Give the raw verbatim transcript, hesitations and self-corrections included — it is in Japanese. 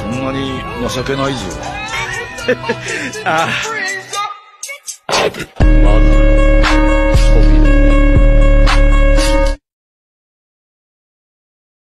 んなに情けないぞ。 ああ。まだ